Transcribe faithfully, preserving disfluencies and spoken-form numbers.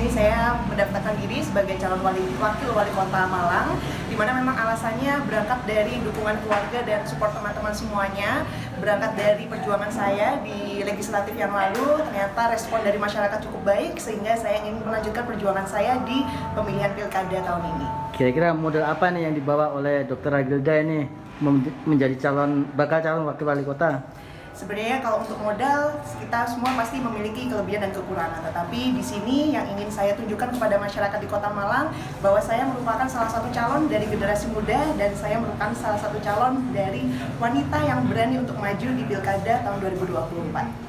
sini saya mendaftarkan diri sebagai calon wali, wakil wali kota Malang, di mana memang alasannya berangkat dari dukungan keluarga dan support teman-teman semuanya, berangkat dari perjuangan saya di legislatif yang lalu, ternyata respon dari masyarakat cukup baik, sehingga saya ingin melanjutkan perjuangan saya di pemilihan pilkada tahun ini. Kira-kira model apa nih yang dibawa oleh Dokter Ragilda ini menjadi calon bakal calon wakil wali kota? Sebenarnya kalau untuk modal, kita semua pasti memiliki kelebihan dan kekurangan. Tetapi di sini yang ingin saya tunjukkan kepada masyarakat di Kota Malang, bahwa saya merupakan salah satu calon dari generasi muda, dan saya merupakan salah satu calon dari wanita yang berani untuk maju di Pilkada tahun dua ribu dua puluh empat.